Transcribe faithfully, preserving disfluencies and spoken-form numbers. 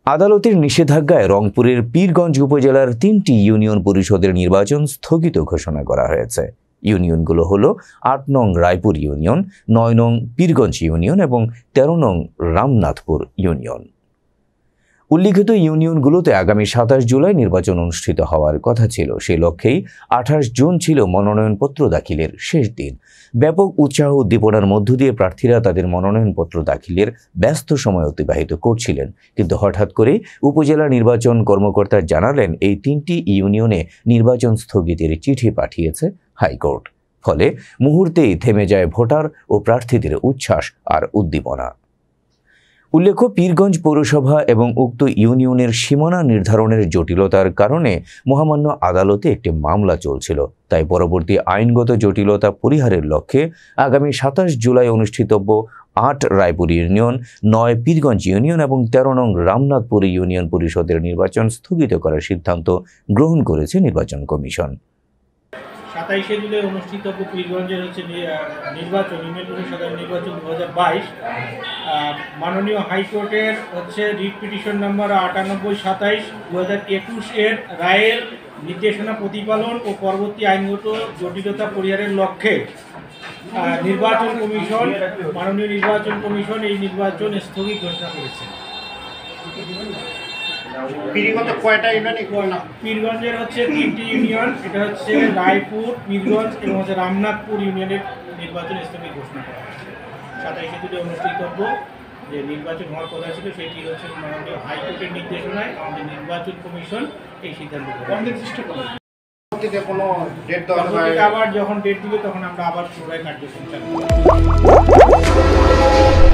আদালতের নিষেধাজ্ঞায় রংপুরের পীরগঞ্জ উপজেলার তিনটি ইউনিয়ন পরিষদের নির্বাচন স্থগিত ঘোষণা করা হয়েছে। ইউনিয়নগুলো হলো আট নং রায়পুর ইউনিয়ন, নয় নং পীরগঞ্জ ইউনিয়ন এবং তেরো নং রামনাথপুর ইউনিয়ন। উল্লিখিত ইউনিয়নগুলোতে আগামী সাতাশ জুলাই নির্বাচন অনুষ্ঠিত হওয়ার কথা ছিল। সেই লক্ষ্যেই আঠাশ জুন ছিল মনোনয়নপত্র দাখিলের শেষ দিন। ব্যাপক উৎসাহ উদ্দীপনার মধ্য দিয়ে প্রার্থীরা তাদের মনোনয়নপত্র দাখিলের ব্যস্ত সময় অতিবাহিত করছিলেন, কিন্তু হঠাৎ করে উপজেলা নির্বাচন কর্মকর্তা জানালেন এই তিনটি ইউনিয়নে নির্বাচন স্থগিতের চিঠি পাঠিয়েছে হাইকোর্ট। ফলে মুহূর্তেই থেমে যায় ভোটার ও প্রার্থীদের উচ্ছ্বাস আর উদ্দীপনা। উল্লেখ্য, পীরগঞ্জ পৌরসভা এবং উক্ত ইউনিয়নের সীমানা নির্ধারণের জটিলতার কারণে মহামান্য আদালতে একটি মামলা চলছিল। তাই পরবর্তী আইনগত জটিলতা পরিহারের লক্ষ্যে আগামী সাতাশ জুলাই অনুষ্ঠিতব্য আট রায়পুর ইউনিয়ন, নয় পীরগঞ্জ ইউনিয়ন এবং তেরো নং রামনাথপুর ইউনিয়ন পরিষদের নির্বাচন স্থগিত করার সিদ্ধান্ত গ্রহণ করেছে নির্বাচন কমিশন। সাতাইশে জুলাই অনুষ্ঠিতব্য পীরগঞ্জের হচ্ছে নির্বাচন, ইউনিয়ন পরিষদের নির্বাচন দু হাজার বাইশ মাননীয় হাইকোর্টের হচ্ছে রিট পিটিশন নাম্বার আটানব্বই সাতাইশ দু হাজার একুশ এর রায়ের নির্দেশনা প্রতিপালন ও পরবর্তী আইনগত জটিলতা পরিহারের লক্ষ্যে নির্বাচন কমিশন মাননীয় নির্বাচন কমিশন এই নির্বাচন স্থগিত ঘোষণা করেছে। পীরগঞ্জের হচ্ছে তিনটি ইউনিয়ন, এটা হচ্ছে রায়পুর, পীরগঞ্জ এবং হচ্ছে রামনাথপুর ইউনিয়নের নির্বাচন স্থগিত ঘোষণা করা হয়েছে। সাতাইশে জুলাই অনুষ্ঠিতব্য যে নির্বাচন হওয়ার কথা ছিল সেটি হচ্ছে মাননীয় হাইকোর্টের নির্দেশনায় আমাদের নির্বাচন কমিশন এই সিদ্ধান্ত আবার যখন ডেট দিবে তখন আমরা আবার পুনরায় কার্যক্রম চালু করব।